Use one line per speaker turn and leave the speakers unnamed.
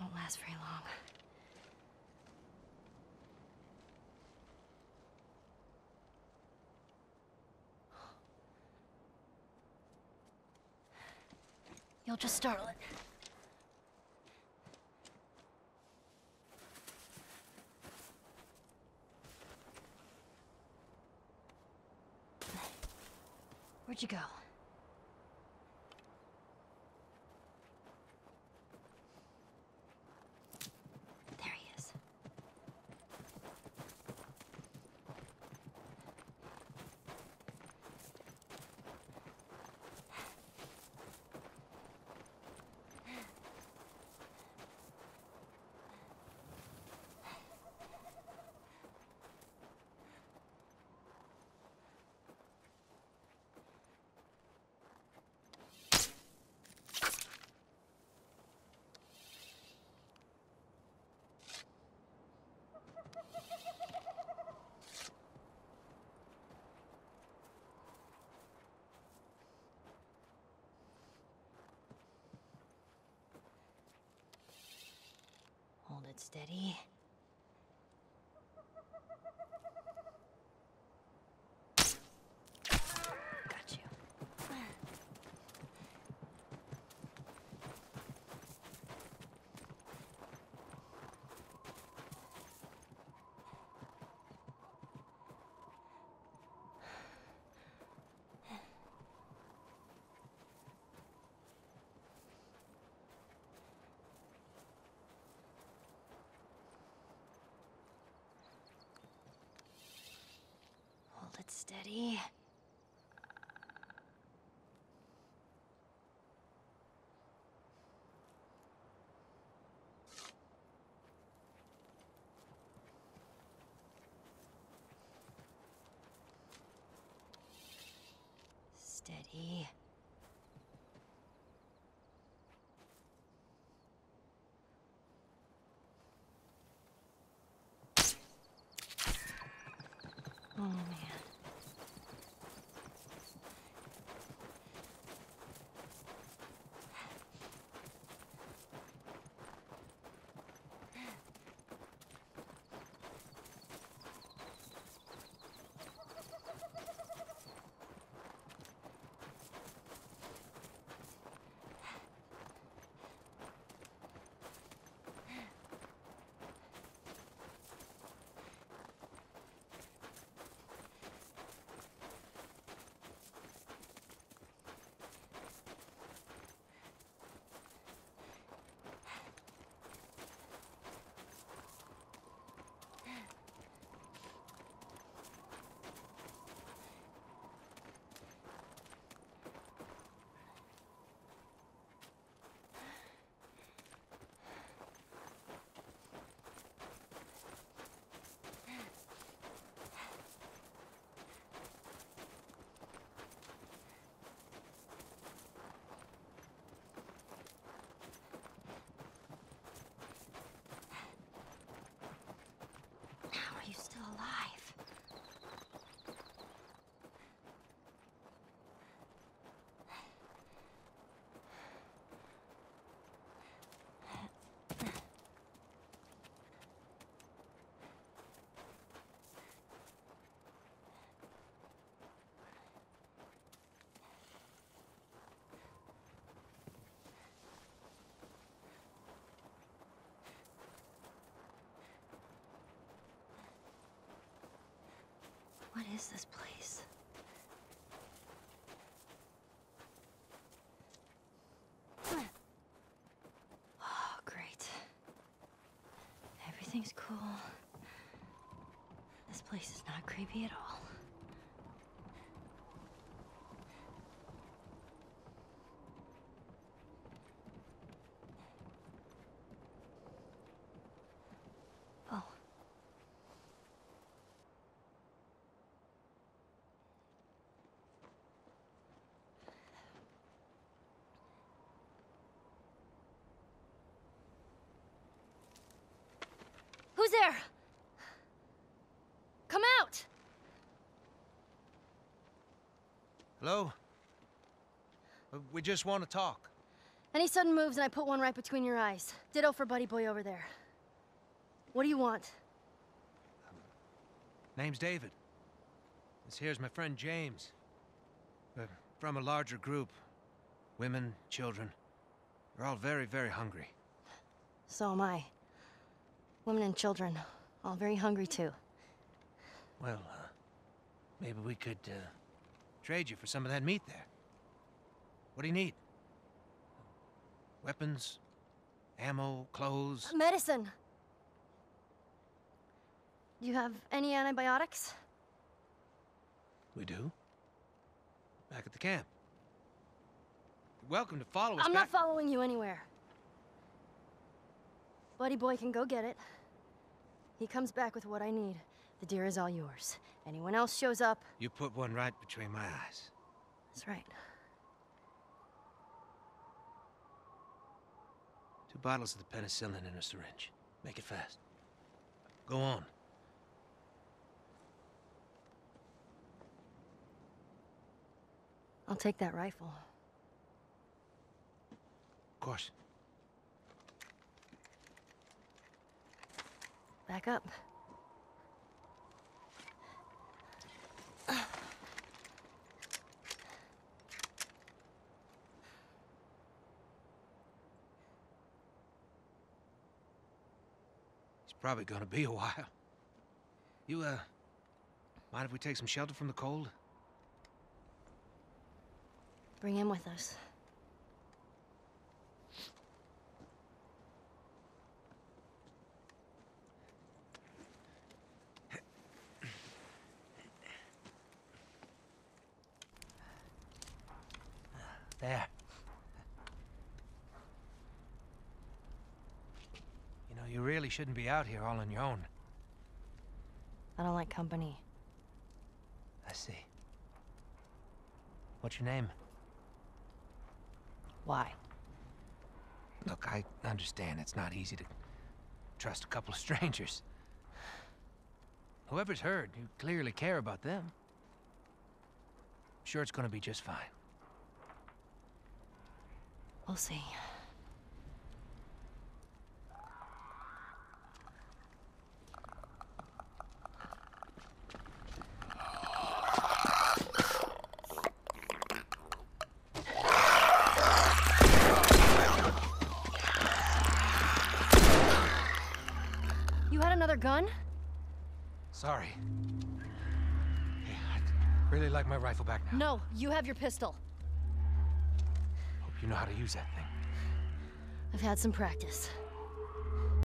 won't last very long. You'll just startle it. Where'd you go? There he is. Hold it steady. Got you. Hold it steady. Steady. Oh, man. How are you still alive? What is this place? Oh, great. Everything's cool. This place is not creepy at all. Oh. Who's there? Come out!
Hello? We just want to talk.
Any sudden moves and I put one right between your eyes. Ditto for Buddy Boy over there. What do you want?
Name's David. This here's my friend James. We're from a larger group. Women, children. We're all very, very hungry.
So am I. Women and children, all very hungry too.
Well, maybe we could, trade you for some of that meat there. What do you need? Weapons? Ammo? Clothes?
Medicine! Do you have any antibiotics?
We do. Back at the camp. You're welcome to follow us
I'm
back.
not following you anywhere. Buddy Boy can go get it. He comes back with what I need. The deer is all yours. Anyone else shows up...
You put one right between my eyes.
That's right.
2 bottles of the penicillin in a syringe. Make it fast. Go on.
I'll take that rifle.
Of course.
Back up.
It's probably gonna be a while. You, mind if we take some shelter from the cold?
Bring him with us.
There. You know, you really shouldn't be out here all on your own.
I don't like company.
I see. What's your name?
Why?
Look, I understand it's not easy to trust a couple of strangers. Whoever's hurt, you clearly care about them. I'm sure it's gonna be just fine.
We'll see. You had another gun?
Sorry. Hey, I'd really like my rifle back now.
No, you have your pistol.
Hope you know how to use that thing.
I've had some practice.